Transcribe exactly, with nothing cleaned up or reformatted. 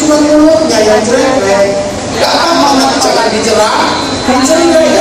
cuma mulutnya yang jelek. Gak apa-apa jangan dicerah, dicering